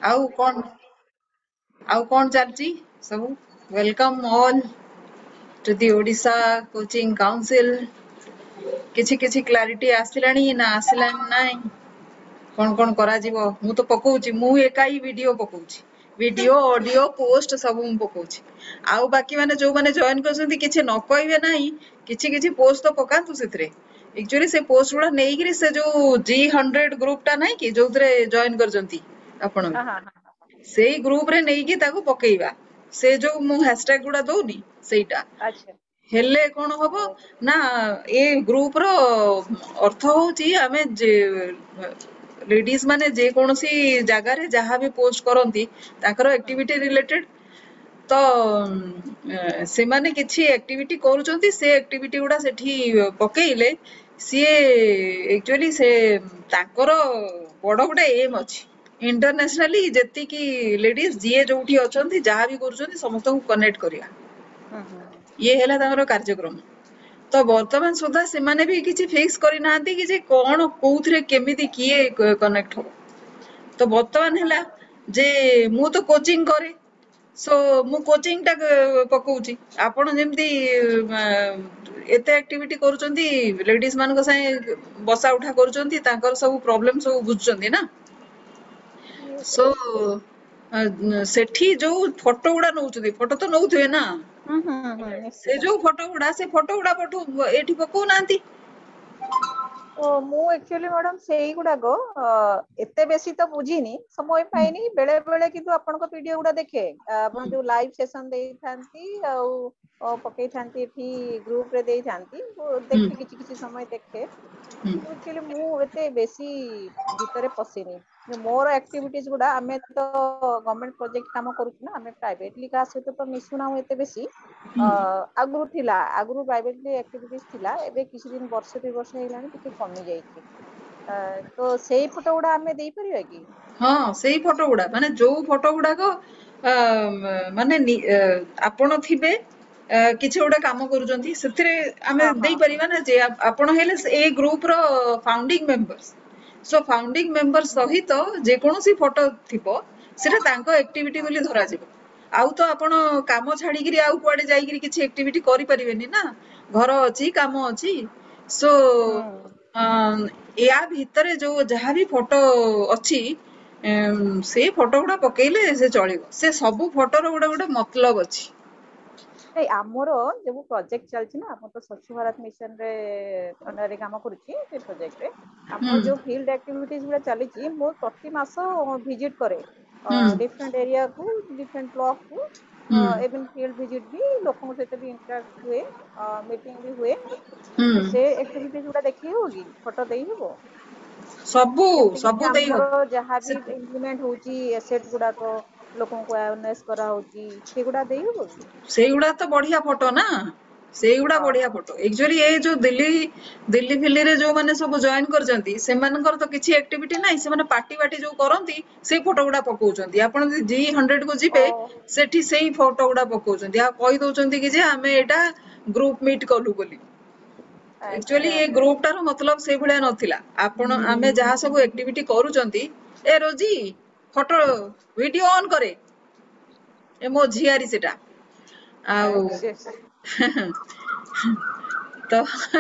ଆଉ କଣ ଆଉ କଣ ଚାଲିଛି ସବୁ? Welcome all to the Odisha coaching council. କିଛି କିଛି କ୍ଲାରିଟି ଆସିଲାଣି ନା ଆସିଲାଣି ନାଇଁ? କଣ କରାଯିବ? ମୁଁ ତ ପକଉଛି, ମୁଁ ଏକା ହିଁ ଭିଡିଓ ପକଉଛି। ଭିଡିଓ ଅଡିଓ ପୋଷ୍ଟ ସବୁ ମୁଁ ପକଉଛି। ଆଉ ବାକି ମାନେ ଯୋଉମାନେ ଜଏନ କରିଛନ୍ତି କିଛି ନ କହିବେ ନାହିଁ, କିଛି କିଛି ପୋଷ୍ଟ ତ ପକାନ୍ତୁ ସେଥିରେ। ଏକ୍ଚୁଆଲି ସେ ପୋଷ୍ଟ ଗୁଡା ନେଇକିରି ସେ ଯୋଉ G100 ଗ୍ରୁପ ଟା ନାହିଁ କି ଯୋଉଥିରେ ଜଏନ କରିଛନ୍ତି ଆପଣ ବି, हाँ हाँ हाँ ସେଇ ଗ୍ରୁପ ରେ ନେଇକି ତାକୁ ପକେଇବା। ସେ ଯୋଉ ମୁଁ ହ୍ୟାଶଟ୍ୟାଗ ଗୁଡା ଦଉନି ସେଇଟା अच्छा ହେଲେ କଣ ହବ ନା ଏ ଗ୍ରୁପ ର ଅର୍ଥ ହଉଛି ଆମେ ଲେଡିଜ ମାନେ ଯେ କୌଣସି ଜାଗାରେ ଯାହା ବି ପୋଷ୍ଟ କରନ୍ତି ତାଙ୍କର ଆକ୍ଟିଭିଟି ରିଲେଟେଡ ତ ସେମାନେ କିଛି ଆକ୍ଟିଭିଟି କରୁଛନ୍ତି, ସେ ଆକ୍ଟିଭିଟି ଗୁଡା ସେଠି ପକେଇଲେ ସିଏ ଆକ୍ଚୁଆଲି ସେ ତାଙ୍କର ବଡ ଗୋଟେ ଏମ୍ ଅଛି। ଇଣ୍ଟରନ୍ୟାସନାଲି ଯେତିକି ଲେଡିଜ ଯିଏ ଯୋଉଠି ଅଛନ୍ତି ଯାହା ବି କରୁଛନ୍ତି ସମସ୍ତଙ୍କୁ କନେକ୍ଟ କରିବା, ଇଏ ହେଲା ତାଙ୍କର କାର୍ଯ୍ୟକ୍ରମ। ତ ବର୍ତ୍ତମାନ ସୁଦ୍ଧା ସେମାନେ ବି କିଛି ଫିକ୍ସ କରିନାହାନ୍ତି କି ଯେ କଣ କୋଉଥିରେ କେମିତି କିଏ କନେକ୍ଟ ହବ। ତ ବର୍ତ୍ତମାନ ହେଲା ଯେ ମୁଁ ତ କୋଚିଂ କରେ, ସୋ ମୁଁ କୋଚିଂ ଟା ପକଉଛି। ଆପଣ ଯେମିତି ଏତେ ଆକ୍ଟିଭିଟି କରୁଛନ୍ତି, ଲେଡିଜ ମାନଙ୍କ ସାଙ୍ଗେ ବସା ଉଠା କରୁଛନ୍ତି, ତାଙ୍କର ସବୁ ପ୍ରୋବ୍ଲେମ ସବୁ ବୁଝୁଛନ୍ତି ନା। यस ସୋ यस ସେଠି ଯୋଉ ଫଟୋ ଗୁଡା ନଉଛନ୍ତି, ଫଟୋ ତ नଉଥିବେ ନା, ସେ निश्चित। ଯୋଉ ଫଟୋ ଗୁଡା ଏଠି ପକଉନାହାନ୍ତି। ଓ ମୁଁ एक्चुअली मैडम सेही गुडाको एते बेसी तो बुझीनी, समय पाइनी। बेले बेले किंतु आपनको वीडियो गुडा देखे, आपण जो लाइव सेशन देई थांती आउ पकेई थांती एठी ग्रुप रे देई थांती, देखि किछि किछि समय देखे। किंतु एक्चुअली मु एते बेसी भितरे पसिनी। मोर एक्टिविटीज गुडा आमे तो गवर्नमेंट प्रोजेक्ट काम करूछु ना, आमे प्राइवेटली का सहित तो मिसुना एते बेसी। आगुरु थिला, आगुरु प्राइवेटली एक्टिविटीज थिला, एबे किछि दिन वर्ष 2 वर्ष हेलानी टिके कमी जाईछि। तो सेही फोटो गुडा आमे देई परिबा कि? ହଁ ସେଇ ଫଟୋ ଗୁଡା ମାନେ ଯୋଉ ଫଟୋ ଗୁଡାକ ମାନେ ଆପଣ ଥିବେ କିଛି ଗୋଟେ କାମ କରୁଛନ୍ତି, ସେଥିରେ ଆମେ हाँ हाँ हाँ ଦେଇପାରିବା ନା ଯେ ଆପଣ ହେଲେ ଏଇ ଗ୍ରୁପ ର founding member. So founding member ସହିତ ଯେକୌଣସି ଫଟୋ ଥିବ ସେଟା ତାଙ୍କ ଆକ୍ଟିଭିଟି ବୋଲି ଧରାଯିବ। ଆଉ ତ ଆପଣ କାମ ଛାଡିକିରି ଆଉ କୁଆଡେ ଯାଇକିରି କିଛି ଆକ୍ଟିଭିଟି କରିପାରିବେନି ନା, ଘର ଅଛି, କାମ ଅଛି। ସୋ हम्म ୟା ଭିତରେ ଯୋଉ ଯାହାବି ଫଟୋ ଅଛି ସେ ଫଟୋ ଗୁଡା पकेइले से चलिबो। से सब फोटोर गोटे गोटे मतलब अछि। नहीं आमर जो प्रोजेक्ट चलछि ना, हम तो स्वच्छ भारत मिशन रे अंडर रे काम करूछि से प्रोजेक्ट रे। हुँ हमर जो फील्ड एक्टिविटीज गुला चलीछि, मो प्रति मास विजिट करे हुँ डिफरेंट एरिया को, डिफरेंट ब्लॉक को। हुँ इवन फील्ड विजिट भी लोगों सहित भी इंटरेक्ट हुए, मीटिंग भी हुए। हुँ तो से एक्टिविटीज गुला देखि होगी, फोटो देई हबो ସବୁ जेमति कि ସବୁ ଦେଇ हमर ହବ जहाँ ସେ भी इम्प्लीमेंट होची एसेट गुडाको लोगों को अवेयरनेस करा होची, सेगुडा देई हबो कि? ସେଇଗୁଡା ତ ବଢିଆ ଫଟୋ ନା, ସେଇଗୁଡା हाँ ବଢିଆ हाँ ଫଟୋ। ଏକ୍ଚୁଆଲି ଏଇ ଯୋଉ ଦିଲ୍ଲୀ ଫିଲ୍ଲିରେ ଯୋଉମାନେ ସବୁ ଜଏନ କରିଛନ୍ତି ସେମାନଙ୍କର ତ କିଛି ଆକ୍ଟିଭିଟି ନାହିଁ, ସେମାନେ ପାର୍ଟି ବାଟି ଯୋଉ କରନ୍ତି ସେଇ ଫଟୋ ଗୁଡା ପକଉଛନ୍ତି। ଆପଣ ଯଦି G100 କୁ ଯିବେ ओ ସେଠି ସେଇ ଫଟୋ ଗୁଡା पकଉଛନ୍ତି, ଆଉ କହି ଦଉଛନ୍ତି କି ଯେ ଆମେ ଏଇଟା ଗ୍ରୁପ ମିଟ କଲୁ ବୋଲି। ଏକ୍ଚୁଆଲି अच्छा ଏ ଗ୍ରୁପ ଟାର ମତଲବ ସେଇ ଭଳିଆ ନଥିଲା। ଆମେ ଯାହା ସବୁ ଆକ୍ଟିଭିଟି କରୁଛନ୍ତି, ଏ ରୋଜି ଫଟୋ ଭିଡିଓ ଅନ୍ କରେ, ଏ ମୋ ଝିଆରୀ ସେଟା। ଆଉ अच्छा ତ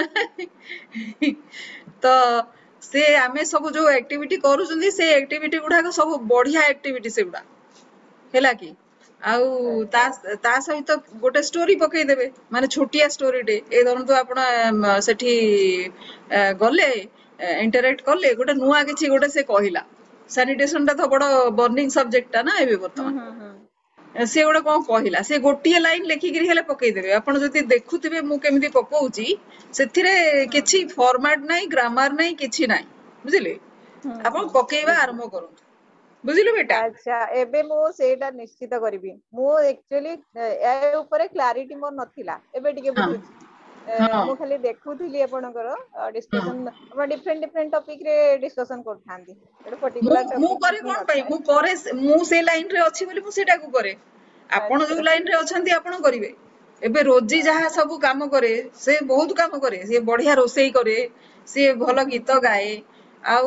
ତ ସେ ଆମେ ସବୁ ଯୋଉ ଆକ୍ଟିଭିଟି କରୁଛନ୍ତି ସେ ଆକ୍ଟିଭିଟି ଗୁଡାକ ସବୁ ବଢିଆ ଆକ୍ଟିଭିଟି ସେଗୁଡା, ହେଲା କି? ଆଉ ତା अच्छा ତା ସହିତ ଗୋଟେ ଷ୍ଟୋରି ପକେଇଦେବେ, ମାନେ ଛୋଟିଆ ଷ୍ଟୋରିଟେ। ଏ ଧରନ୍ତୁ ଆପଣ ସେଠି ଗଲେ, ଇଣ୍ଟରାକ୍ଟ କଲେ, ଗୋଟେ ନୂଆ କିଛି ଗୋଟେ ସେ କହିଲା। ସାନିଟେସନ ଟା ତ ବଡ ବର୍ନିଂ ସବଜେକ୍ଟ ଟା ନା ଏବେ ବର୍ତ୍ତମାନ। हम्म ସେ ଗୋଟେ କଣ କହିଲା, ସେ ଗୋଟିଏ ଲାଇନ ଲେଖିକିରି ହେଲେ ପକେଇଦେବେ। ଆପଣ ଯଦି ଦେଖୁଥିବେ ମୁଁ କେମିତି ପକଉଛି, ସେଥିରେ କିଛି हम्म ଫର୍ମାଟ ନାହିଁ, ଗ୍ରାମାର ନାହିଁ, କିଛି ନାହିଁ, ବୁଝିଲେ? ଆପଣ ପକେଇବା बुझली। ଆରମ୍ଭ କରନ୍ତୁ, ବୁଝିଲୁ ବେଟା। अच्छा एबे मो सेटा निश्चित करिवि। मो एक्चुअली ए ऊपर क्लारिटी मोर नथिला, एबे टिके ହଁ बुझुछि। ହଁ मो खाली देखुथिली आपणकर ହଁ डिस्कशन, आपण डिफरेंट डिफरेंट टॉपिक रे डिस्कशन करथांती। एटा ମୁଁ पर्टिकुलर ମୁଁ टॉपिक କରେ टिक हि କଣ ପାଇଁ, नथाय। ମୁଁ କରେ, ମୁଁ ସେଇ ଲାଇନରେ ଅଛି ବୋଲି ମୁଁ ସେଇଟାକୁ କରେ। ଆପଣ ଯୋଉ अच्छा ଲାଇନରେ ଅଛନ୍ତି ଆପଣ କରିବେ। ଏବେ ରୋଜି ଯାହା ସବୁ କାମ କରେ, ସେ ବହୁତ କାମ କରେ। ସେ ବଢିଆ ରୋଷେଇ କରେ, ସିଏ ଭଲ ଗୀତ ଗାଏ, ଆଉ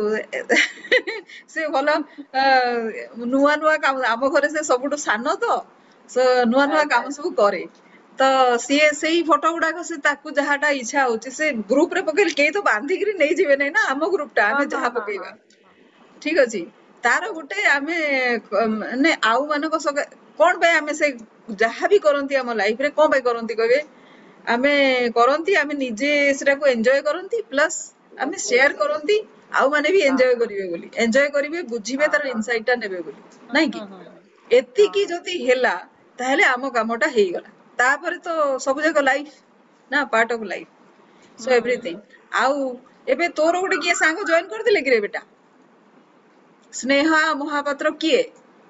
ସେ ଭଲ ନୂଆ ନୂଆ କାମ, ଆମ ଘରେ ସେ ସବୁଠୁ ସାନ ତ, ସେ ନୂଆ ନୂଆ ଆଚ୍ଛା କାମ ସବୁ କରେ। ତ ସିଏ ସେଇ ଫଟୋ ଗୁଡାକ ସେ ତାକୁ ଯାହାଟା ଇଚ୍ଛା ହଉଛି ସେ ଗ୍ରୁପ ରେ ପକେଇଲେ କେହି ତ ବାନ୍ଧିକିରି ନେଇଯିବେ ନାଇଁ ନା ଆମ ଗ୍ରୁପ ଟା, ହଁ ଆମେ ହଁ ଯାହା ହଁ ପକେଇବା। ହଁ ଠିକ ଅଛି, ତାର ଗୋଟେ ଆମେ ମାନେ ଆଉ ମାନଙ୍କ କଣ ପାଇଁ ଆମେ ସେ ଯାହା ବି କରନ୍ତି ଆମ ଲାଇଫ ରେ କଣ ପାଇଁ କରନ୍ତି କହିବେ? ଆମେ କରନ୍ତି, ଆମେ ନିଜେ ସେଟାକୁ ଏନ୍ଜୟ କରନ୍ତି, ପ୍ଲସ ଆମେ ୟେସ୍ ସେୟାର ୟେସ୍ କରନ୍ତି ଆଉ ମାନେ ବି ହଁ ଏନ୍ଜୟ କରିବେ ବୋଲି, ଏନ୍ଜୟ କରିବେ, ବୁଝିବେ, ହଁ ତାର ଇନସାଇଟ ଟା ନେବେ ବୋଲି, ନାଇଁ କି? ହଁ ଏତିକି ଯଦି ହେଲା ତାହେଲେ ଆମ କାମଟା ହେଇଗଲା। ତାପରେ ତ ସବୁ ଯାକ ଲାଇଫ ନା, part of life, so everything. ଆଉ ଏବେ ତୋର ଗୋଟେ କିଏ ସାଙ୍ଗ ଜଏନ କରିଥିଲେ କିରେ ବେଟା? ସ୍ନେହା ମହାପାତ୍ର କିଏ?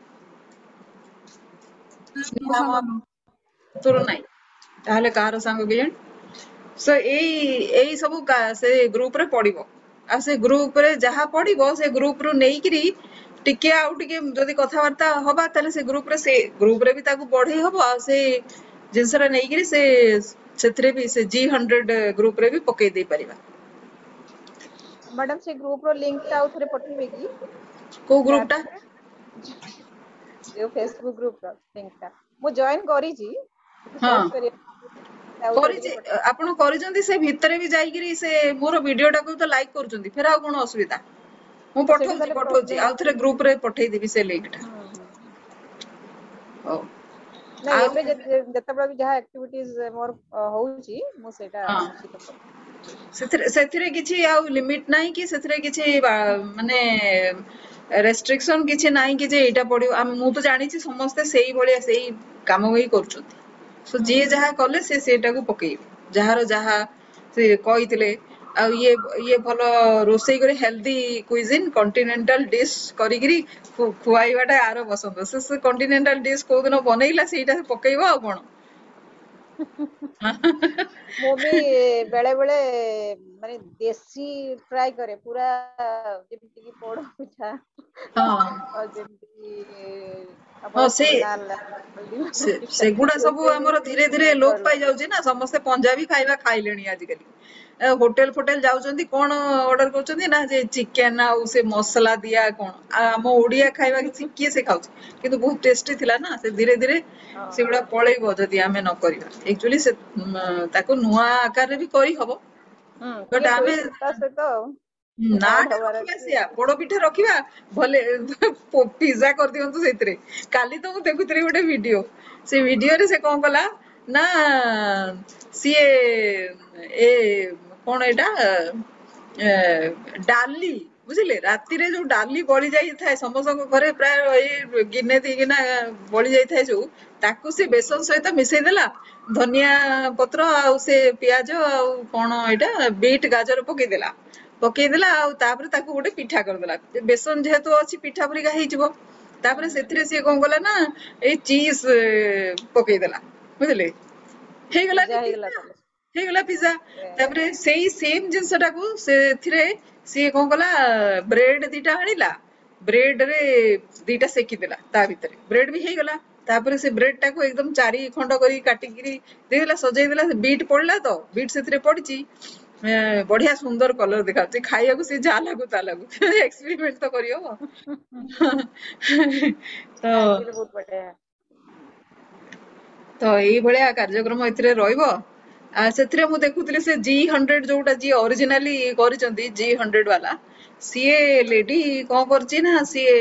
ମୋ ସ୍ନେହା ସାଙ୍ଗ ନୁହଁ। ତୋର ନାଇଁ, ତାହେଲେ କାହାର ସାଙ୍ଗ କେଜାଣି? ସୋ ଏଇ ସବୁ ସେ ଗ୍ରୁପ ରେ ପଡିବ। ଆଉ ସେ ଗ୍ରୁପ ରେ ଯାହା ପଡିବ ସେ ଗ୍ରୁପ ରୁ ନେଇକିରି ଟିକେ ଆଉ ଟିକେ ଯଦି କଥାବାର୍ତ୍ତା ହବା ତାହେଲେ ସେ ଗ୍ରୁପ ରେ ବି ତାକୁ ବଢେଇ ହବ, ଆଉ ସେ ଜିନିଷଟା ନେଇକିରି ସେଥିରେ ବି ସେ G100 ଗ୍ରୁପ ରେ ବି ପକେଇ ଦେଇ ପାରିବା। ମ୍ୟାଡାମ ସେ ଗ୍ରୁପ ର ଲିଙ୍କ ଟା ଆଉ ଥରେ ପଠେଇବେ କି କୋଉ ଗ୍ରୁପ ଟା? ଚାଟ ରେ? ଯୋଉ ଫେସବୁକ ଗ୍ରୁପ ର ଲିଙ୍କ ଟା ମୁଁ ଜଏନ କରିଛି, କିନ୍ତୁ ହଁ ସର୍ଚ୍ଚ କରିବା ଆଉ ଥରେ କରିଛି, ଟିକେ ପଠେଇ। ଆପଣ କରିଛନ୍ତି, ସେ ଭିତରେ ବି ଯାଇକିରି ସେ ମୋର ଭିଡିଓ ଟାକୁ ତ ଲାଇକ୍ କରୁଛନ୍ତି, ଫେର ଆଉ କଣ ଅସୁବିଧା? ମୁଁ ତ ସେଇଠି ପଠଉଛି ତାହେଲେ ପଠଉଛି ପ୍ରୋବ୍ଲେମ ଆଉ ଥରେ ଗ୍ରୁପ ରେ ପଠେଇଦେବି ସେ ଲିଙ୍କ ଟା। ହଉ। ନାଇଁ ଆଉ ଏବେ ଯେତେବେଳେ ବି ଯାହା ଆକ୍ଟିଭିଟିଜ ମୋର ହଉଛି ମୁଁ ସେଇଟା ହଁ, ନିଶ୍ଚିତ କରୁଛି। ସେଥିରେ କିଛି ଆଉ ଲିମିଟ ନାହିଁ କି ସେଥିରେ କିଛି ମାନେ ରେଷ୍ଟ୍ରିକ୍ସନ କିଛି ନାହିଁ କି ଯେ ଏଇଟା ପଡିବ। ମୁଁ ତ ଜାଣିଛି ସମସ୍ତେ ସେଇଭଳିଆ ସେଇ କାମ ହିଁ କରୁଛନ୍ତି। ସୋ ଯିଏ ଯାହା କଲେ ସେ ସେଇଟାକୁ ପକେଇବେ, ଯାହାର ଯାହା ସେ କହିଥିଲେ। ଆଉ ଇଏ ଭଲ ରୋଷେଇ କରି ହେଲ୍ଦି କୁଇଜିନ କଣ୍ଟିନେଣ୍ଟାଲ ଡିସ୍ କରିକିରି ଖୁଆଇବାଟା ଆର ପସନ୍ଦ। ସେ କଣ୍ଟିନେଣ୍ଟାଲ ଡିସ୍ କୋଉ ଦିନ ବନେଇଲା ସେଇଟା ପକେଇବ ଆଉ କଣ। ମୁଁ ବି ବେଳେ ବେଳେ ମାନେ ଦେଶୀ ଟ୍ରାଏ କରେ, ପୁରା ଯେମିତି କି ପୋଡ ପିଠା ହଁ ଆଉ ଯେମିତି ହଁ ଆମର ଲାଲ ହଳଦୀ ପିଠା ସେଗୁଡା ସବୁ ଏସବୁ ଆମର ଧୀରେ ଧୀରେ ଲୋପ କରୁଛି। ପାଇଯାଉଛି ନା, ସମସ୍ତେ ପଞ୍ଜାବୀ ଖାଇବା ଖାଇଲେଣି ଆଜିକାଲି। ହୋଟେଲ ଫୋଟେଲ ଯାଉଛନ୍ତି, କଣ ଅର୍ଡର କରୁଛନ୍ତି ନା ଯେ ଚିକେନ ଆଉ ସେ ମସଲା ଦିଆ କଣ, ଆଉ ଆମ ଓଡିଆ ଖାଇବା କିଛି କିଏ ସେ ଖାଉଛି? କିନ୍ତୁ ବହୁତ ଟେଷ୍ଟି ଥିଲା ନା, ସେ ଧୀରେ ଧୀରେ ହଁ ସେଗୁଡା ପଳେଇବ ଯଦି ଆମେ ନ କରିବା। ଆକ୍ଚୁଆଲି ତାକୁ ନୂଆ ଆକାରରେ ବି କରିହବ, ବଟ ଟିକେ ଆମେ ଟୁଇଷ୍ଟ ତା ସହିତ ନା ଆଡ ଟା ହବାର ରଖିବା, ଅଛି। ସେଇଆ ପୋଡ ପିଠା ରଖିବା, ଭଲେ ପିଜ୍ଜା କରିଦିଅନ୍ତୁ ସେଇଥିରେ। କାଲି ତ ମୁଁ ଦେଖୁଥିଲି ଗୋଟେ ଭିଡିଓ, ସେ ଭିଡିଓରେ ସେ କଣ କଲା ନା ସିଏ ଏ କଣ ଏଇଟା ଡାଲି, ବୁଝିଲେ, ରାତିରେ ଯୋଉ ଡାଲି ବଳି ଯାଇଥାଏ ସମସ୍ତଙ୍କ ଘରେ, ପ୍ରାୟ ଏଇ ଗିନେ ଦି ଗିନା ବଳି ଯାଇଥାଏ ଯୋଉ, ତାକୁ ସେ ବେସନ ସହିତ ମିଶେଇ ଦେଲା, ଧନିଆ ପତ୍ର ଆଉ ସେ ପିଆଜ ଆଉ କଣ ଏଇଟା ବିଟ ଗାଜର ପକେଇଦେଲା ଆଉ ତାପରେ ତାକୁ ଗୋଟେ ପିଠା କରିଦେଲା। ବେସନ ଯେହେତୁ ଅଛି ପିଠା ପରିକା ହେଇଯିବ। ତାପରେ ସେଥିରେ ସିଏ କଣ କଲା ନା ଏଇ ଚିଜ ପକେଇଦେଲା, ବୁଝିଲେ, ହେଇଗଲାନି ପିଜ୍ଜା ହେଇଗଲା ପିଜ୍ଜା, ତାହେଲେ। ହେଇଗଲା ପିଜ୍ଜା। ତାପରେ ସେଇ ସେମ ଜିନିଷଟାକୁ ସେଥିରେ ସିଏ କଣ କଲା, ବ୍ରେଡ ଦିଟା ଆଣିଲା, ବ୍ରେଡ ରେ ଦିଟା ସେକିଦେଲା, ତା ଭିତରେ ବ୍ରେଡ ବି ହେଇଗଲା। ତାପରେ ସେ ବ୍ରେଡ ଟାକୁ ଏକଦମ 4 ଖଣ୍ଡ କରି କାଟିକିରି ଦେଇଦେଲା, ସଜେଇ ଦେଲା, ବିଟ୍ ପଡିଲା ତ, ବିଟ୍ ସେଥିରେ ପଡିଛି, ବଢିଆ ସୁନ୍ଦର କଲର ଦେଖାଯାଉଛି। ଖାଇବାକୁ ସେ ଯାହା ଲାଗୁ ତା ଲାଗୁ, ଏକ୍ସପେରିମେଣ୍ଟ ତ କରିହବ। ତ ଆକ୍ଚୁଆଲି ବହୁତ ବଢିଆ। ତ ଏଇଭଳିଆ କାର୍ଯ୍ୟକ୍ରମ ଏଥିରେ ରହିବ। ସେଥିରେ ମୁଁ ଦେଖୁଥିଲି ସେ G100 ଯୋଉଟା ଯିଏ ଅରିଜିନାଲି କରିଛନ୍ତି, G100 ବାଲା, ସିଏ ଲେଡି କଣ କରିଛି ନା, ସିଏ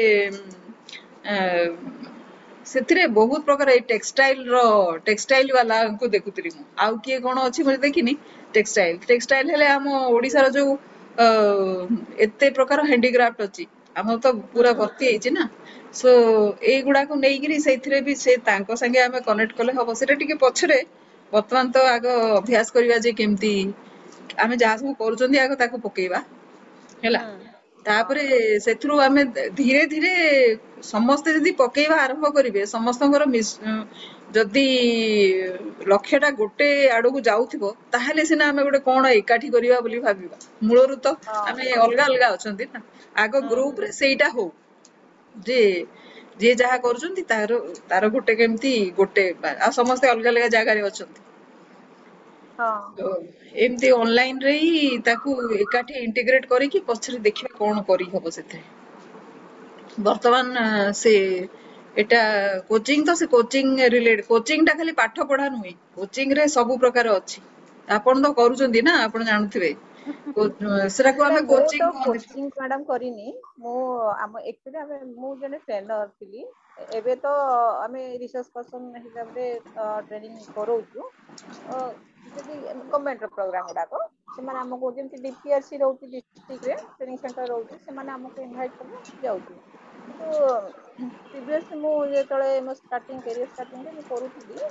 ସେଥିରେ ବହୁତ ପ୍ରକାର ଏଇ ଟେକ୍ସଟାଇଲ ବାଲାଙ୍କୁ ଦେଖୁଥିଲି ମୁଁ। ଆଉ କିଏ କଣ ଅଛି ମୁଁ ଦେଖିନି। ଟେକ୍ସଟାଇଲ ହେଲେ ଆମ ଓଡିଶାର ଯୋଉ ଏତେ ପ୍ରକାର ହ୍ୟାଣ୍ଡିକ୍ରାଫ୍ଟ ଅଛି, ଆମର ତ ପୁରା ଭର୍ତ୍ତି ହେଇଛି ନା। ସୋ ଏଇଗୁଡାକୁ ନେଇକିରି ସେଇଥିରେ ବି ସେ ତାଙ୍କ ସାଙ୍ଗେ ଆମେ କନେକ୍ଟ କଲେ ହବ। ସେଟା ଟିକେ ପଛରେ, ବର୍ତ୍ତମାନ ତ ଆଗ ଅଭ୍ୟାସ କରିବା ଯେ କେମିତି ଆମେ ଯାହା ସବୁ କରୁଛନ୍ତି ଆଗ ତାକୁ ପକେଇବା ହେଲା। ତାପରେ ସେଥିରୁ ଆମେ ଧୀରେ ଧୀରେ ସମସ୍ତେ ଯଦି ପକେଇବା ଆରମ୍ଭ କରିବେ, ସମସ୍ତଙ୍କର ଯଦି ଲକ୍ଷ୍ୟ ଟା ଗୋଟେ ଆଡକୁ ଯାଉଥିବ, ତାହେଲେ ସିନା ଆମେ ଗୋଟେ କଣ ଏକାଠି କରିବା ବୋଲି ଭାବିବା। ମୂଳରୁ ତ ଆମେ ଅଲଗା ଅଲଗା ଅଛନ୍ତି ନା। ଆଗ ଗ୍ରୁପ ରେ ସେଇଟା ହଉ ଯେ ଯିଏ ଯାହା କରୁଛନ୍ତି ତାର ଗୋଟେ କେମିତି ଗୋଟେ, ଆଉ ସମସ୍ତେ ଅଲଗା ଅଲଗା ଜାଗାରେ ଅଛନ୍ତି। हाँ ତ ଏମିତି ଅନଲାଇନ ରେ ହିଁ ତାକୁ ଏକାଠି ଇଣ୍ଟିଗ୍ରେଟ କରିକି ପଛରେ ଦେଖିବା କଣ କରିହବ ସେଥିରେ। ବର୍ତ୍ତମାନ ସେ ଏଟା କୋଚିଂ ତ ସେ କୋଚିଂ ରିଲେଟେଡ କୋଚିଂ ଟା ଖାଲି ପାଠ ପଢା ନୁହେଁ କୋଚିଂ ରେ ସବୁ ପ୍ରକାର ଅଛି। ଆପଣ ତ କରୁଛନ୍ତି ନା ଆପଣ ଜାଣୁଥିବେ ସେଟାକୁ ନାଇଁ ଆମେ ମୁଁ କୋଚିଂ ତ କହନ୍ତି। କୋଚିଂ ମ୍ୟାଡାମ କରିନି। ମୁଁ ଆମ ଏକ୍ଚୁଆଲି ମୁଁ ଜଣେ ଟ୍ରେନର ଥିଲି। ଏବେ ତ ଆମେ ରିସର୍ଚ୍ଚ ପର୍ସନ ହିସାବରେ ଟ୍ରେନିଂ କରଉଛୁ। ଯଦି ଗଭର୍ଣ୍ଣମେଣ୍ଟ ର ପ୍ରୋଗ୍ରାମ ଗୁଡାକ ସେମାନେ ଆମକୁ ଯେମିତି ଡିପିଆରସି ରହୁଛି ଡିଷ୍ଟ୍ରିକ୍ଟ ରେ ଟ୍ରେନିଂ ସେଣ୍ଟର ରହୁଛି ସେମାନେ ଆମକୁ ଇନଭାଇଟ୍ କଲେ ଯାଉଛୁ। କିନ୍ତୁ ପ୍ରିଭିୟସଲି ମୁଁ ଯେତେବେଳେ ମୋ ଷ୍ଟାର୍ଟିଂ କ୍ୟାରିୟର ଷ୍ଟାର୍ଟିଂରେ ମୁଁ କରୁଥିଲି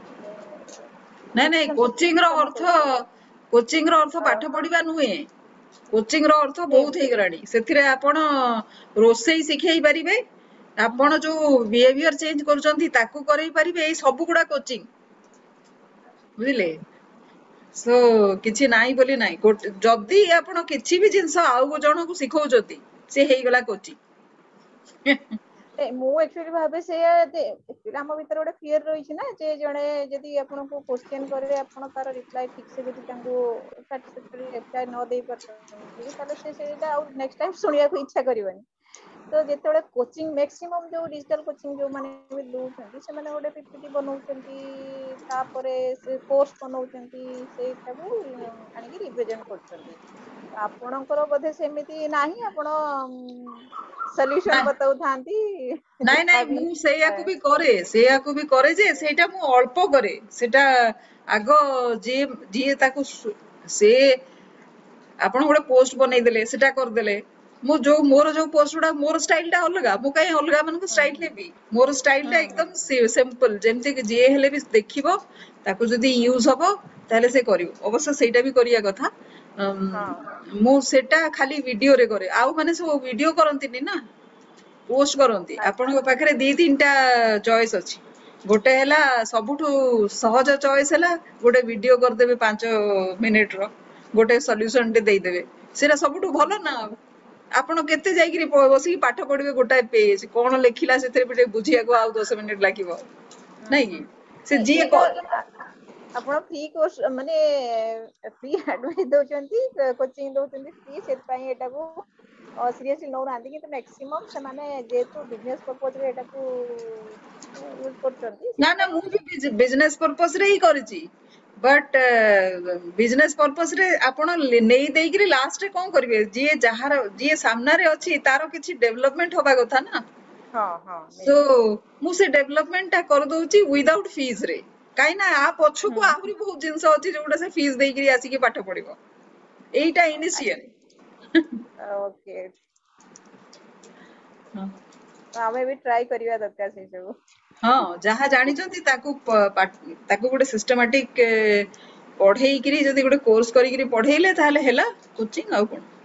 ନାଇଁ ନାଇଁ ଡିସିଜନ କୋଚିଂ ର ସପୋର୍ଟ କାମ ଅର୍ଥ କରୁଥିଲି। ପାଠ ପଢିବା ନୁହେଁ। କୋଚିଂ ର ଅର୍ଥ ନାଇଁ ବହୁତ ହେଇଗଲାଣି। ସେଥିରେ ଆପଣ ରୋଷେଇ ଶିଖେଇ ପାରିବେ। ଆପଣ ଯୋଉ ବିହେଭିୟର ଚେଞ୍ଜ କରୁଛନ୍ତି ତାକୁ କରେଇ ପାରିବେ ଏଇ ସବୁ ଗୁଡା କୋଚିଂ। ବୁଝିଲେ ସୋ କିଛି ନାହିଁ ବୋଲି ନାହିଁ ଯଦି ଆପଣ କିଛି ବି ଜିନିଷ ଆଉ ଜଣଙ୍କୁ ଶିଖଉଛନ୍ତି ସେ ହେଇଗଲା କୋଚିଂ। ମୁଁ ଆକ୍ଚୁଆଲି ଭାବେ ସେଇଆ ଆମ ଭିତରେ ଗୋଟେ ଫିୟର ରହିଛି ନା ଯେ ଜଣେ ଯଦି ଆପଣଙ୍କୁ କୋଶ୍ଚେନ କରିବେ ଆପଣ ତାର ରିପ୍ଲାଏ ଠିକ ସେ ଯଦି ତାଙ୍କୁ ସାଟିସ୍ଫାକ୍ଟରି ରିପ୍ଲାଏ ନ ଦେଇ ପାରୁଛନ୍ତି ତାହେଲେ ସେ ସେଇଟା ଆଉ ନେକ୍ସଟ ଟାଇମ ଶୁଣିବାକୁ ଇଚ୍ଛା କରିବନି। ତ ଯେତେବେଳେ କୋଚିଂ ମ୍ୟାକ୍ସିମମ୍ ଯୋଉ ଡିଜିଟାଲ କୋଚିଂ ଯୋଉମାନେ ବି ଦଉଛନ୍ତି ସେମାନେ ଗୋଟେ ପିପିଟି ବନଉଛନ୍ତି ତାପରେ ସେ କୋର୍ସ ବନଉଛନ୍ତି ସେଇଟାକୁ ଆଣିକି ରିପ୍ରେଜେଣ୍ଟ କରୁଛନ୍ତି। ଆପଣଙ୍କର ବୋଧେ ସେମିତି ନାହିଁ ଆପଣ ନା ସଲ୍ୟୁସନ ବତଉଥାନ୍ତି ନାଇଁ ନାଇଁ ଯାହାବି ମୁଁ ସେଇଆକୁ ବି କରେ ଯେ ସେଇଟା ମୁଁ ଅଳ୍ପ କରେ ସେଇଟା ଆଗ ଯିଏ ତାକୁ ସେ ଆପଣ ଗୋଟେ ପୋଷ୍ଟ ବନେଇଦେଲେ ସେଟା କରିଦେଲେ ମୋର ଯୋଉ ପୋଷ୍ଟ ଗୁଡା ମୋର ଷ୍ଟାଇଲ ଟା ଅଲଗା ମୁଁ କାହିଁ ଅଲଗା ମାନଙ୍କ ଷ୍ଟାଇଲ ନେବି ମୋର ଷ୍ଟାଇଲ ଟା ଏକଦମ ସିମ୍ପଲ ଯେମିତି ଯିଏ ହେଲେ ବି ଦେଖିବ ତାକୁ ଯଦି ୟୁଜ ହବ ତାହେଲେ ସେ କରିବ ଅବଶ୍ୟ ସେଇଟା ବି କରିବା କଥା। ହଁ ମୁଁ ସେଟା ଖାଲି ଭିଡିଓରେ କରେ ଆଉ ମାନେ ସବୁ ଭିଡିଓ କରନ୍ତିନି ନା ପୋଷ୍ଟ କରନ୍ତି ଆପଣଙ୍କ ପାଖରେ ଦି ତିନିଟା ଚଏସ୍ ଅଛି। ଗୋଟେ ହେଲା ସବୁଠୁ ସହଜ ଚଏସ୍ ହେଲା ଗୋଟେ ଭିଡିଓ କରିଦେବେ 5 ମିନିଟ ର ଗୋଟେ ସଲ୍ୟୁସନ ଟେ ଦେଇଦେବେ ସେଇଟା ସବୁଠୁ ଭଲ ନା ଆଉ ଆପଣ କେତେ ଯାଇକିରି ବସିକି ପାଠ ପଢିବେ ଗୋଟାଏ ପେଜ କଣ ଲେଖିଲା ସେଥିରେ ବି ଟିକେ ବୁଝିବାକୁ ଆଉ 10 ମିନିଟ ଲାଗିବ ନାଇଁ କି ସେ ଯିଏ ଏଇଟା ଆପଣ ଫ୍ରି କୋର୍ସ ମାନେ ଫ୍ରି ଆଡଭାଇସ ଦଉଛନ୍ତି କୋଚିଂ ଦଉଛନ୍ତି ଫ୍ରି ସେଥିପାଇଁ ଏଟାକୁ ସିରିୟସଲି ନଉନାହାନ୍ତି କିନ୍ତୁ ମ୍ୟାକ୍ସିମମ୍ ସେମାନେ ଯେହେତୁ ବିଜନେସ ପର୍ପଜରେ ଏଟାକୁ ୟୁଜ କରୁଛନ୍ତି ନା ନା ସେଥିପାଇଁ ମୁଁ ବି ବିଜନେସ ପର୍ପସ ରେ ହିଁ କରିଛି ବଟ୍ ବିଜନେସ ପର୍ପସ ରେ ଆପଣ ନେଇ ଦେଇକିରି ଲାଷ୍ଟରେ କଣ କରିବେ ଯିଏ ସାମ୍ନାରେ ଅଛି ତାର କିଛି ଡେଭଲପମେଣ୍ଟ ହବା କଥା ନା ହଁ ହଁ ସୋ ନିଶ୍ଚୟ ମୁଁ ସେ ଡେଭଲପମେଣ୍ଟ ଟା କରିଦଉଛି ୱିଦାଉଟ୍ ଫିଜ ରେ କାହିଁକି ନା ଆ ପଛକୁ ହୁଁ ଆହୁରି ବହୁତ ଜିନିଷ ଅଛି ଯୋଉଟା ସେ ଫିସ୍ ଦେଇକିରି ଆସିକି ପାଠ ପଢିବ ଏଇଟା ଇନିସିଆଲ ଓକେ ହଁ ଆମେ ବି ଟ୍ରାଏ କରିବା ଦରକାର ସେଇ ସବୁ ହଁ ଯାହା ଜାଣିଛନ୍ତି ତାକୁ ଗୋଟେ ସିଷ୍ଟମାଟିକ ପଢେଇକିରି ଯଦି ଗୋଟେ କୋର୍ସ କରିକିରି ପଢେଇଲେ ତାହେଲେ ହେଲା କୋଚିଂ ଆଉ କଣ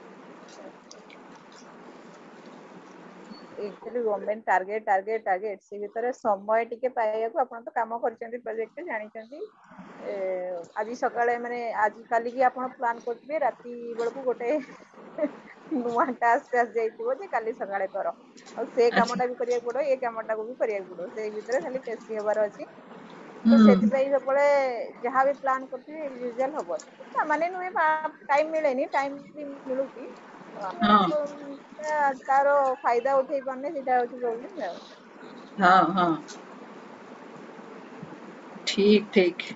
ଏକ୍ଚୁଆଲି ଗଭର୍ଣମେଣ୍ଟ ଟାର୍ଗେଟ ସେ ଭିତରେ ସମୟ ଟିକେ ପାଇବାକୁ ଆପଣ ତ କାମ କରିଛନ୍ତି ପ୍ରୋଜେକ୍ଟରେ ଜାଣିଛନ୍ତି ଆଜି ସକାଳେ ମାନେ ଆଜି କାଲିକି ଆପଣ ପ୍ଲାନ୍ କରୁଥିବେ ରାତି ବେଳକୁ ଗୋଟେ ନୂଆ ଟାସ୍କ ଆସିଯାଇଥିବ ଯେ କାଲି ସକାଳେ କର ଆଉ ସେ ଆଚ୍ଛା କାମଟା ବି କରିବାକୁ ପଡିବ ଏ କାମଟାକୁ ବି କରିବାକୁ ପଡିବ ସେଇ ଭିତରେ ଖାଲି ପେଶୀ ହବାର ଅଛି ତ ହୁଁ ସେଥିପାଇଁ ସବୁବେଳେ ଯାହାବି ପ୍ଲାନ୍ କରୁଥିବି ୟୁଜୁଆଲ ହବନି ତାମାନେ ନୁହେଁ ଟାଇମ ମିଳେନି ଟାଇମ ବି ମିଳୁଛି ଆମେ ହଁ ତାର ଫାଇଦା ଉଠେଇ ପାରୁନେ ସେଇଟା ହଉଛି ପ୍ରୋବ୍ଲେମ ଆଉ ହଁ ହଁ ଠିକ ଠିକ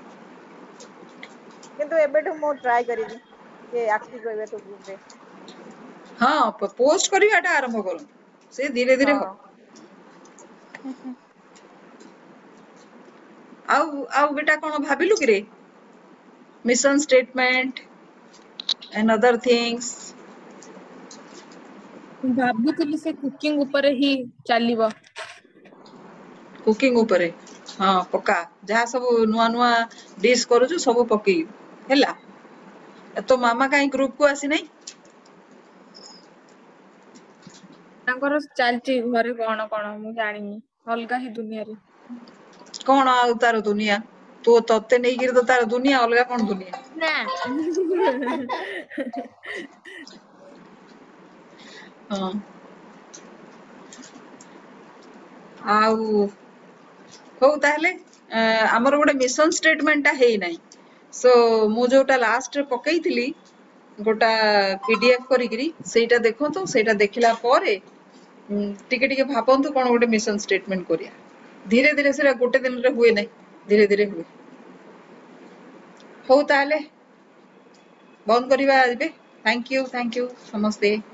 କିନ୍ତୁ ଏବେଠୁ ମୁଁ ଟ୍ରାଏ କରିବି ଯେ ଆକ୍ଟିଭ ରହିବାକୁ ଗ୍ରୁପରେ ହଁ ପୋଷ୍ଟ କରିବାଟା ଆରମ୍ଭ କରନ୍ତୁ ସେ ଧୀରେ ଧୀରେ ହବ ହୁଁ ହୁଁ ଆଉ ବେଟା କଣ ଭାବିଲୁ କିରେ mission statement and other things ଭାବୁଥିଲି ସେ କୁକିଂ ଉପରେ ହିଁ ଚାଲିବ କୁକିଂ ଉପରେ ହଁ ପକା ଯାହା ସବୁ ନୂଆ ନୂଆ ଡିସ୍ କରୁଛୁ ସବୁ ପକେଇବୁ ହେଲା ତୋ ମାମା କାହିଁ ଗ୍ରୁପ କୁ ଆସିନାହିଁ ତାଙ୍କର ଚାଲିଛି ଘରେ କଣ କଣ ମୁଁ ଜାଣିନି ଅଲଗା ହିଁ ଦୁନିଆରେ କଣ ଆଉ ତାର ଦୁନିଆ ତତେ ନେଇକିରି ତ ତାର ଦୁନିଆ ଅଲଗା କଣ ଦୁନିଆ ନା ହଁ ଆଉ ହଉ ତାହେଲେ ଆମର ଗୋଟେ ମିଶନ ଷ୍ଟେଟମେଣ୍ଟ ଟା ହେଇନାହିଁ सो मु जोटा लास्ट रे पकईथिली गोटा पीडीएफ करिकरी सेटा देखंतु सेटा देखिला परे टिके टिके भाबंतु कोन गोटे मिशन स्टेटमेंट करिया धीरे धीरे सेरा गोटे दिन रे हुए नै धीरे धीरे हुए हो ताले बंद करिवा आबे थैंक यू समस्ते।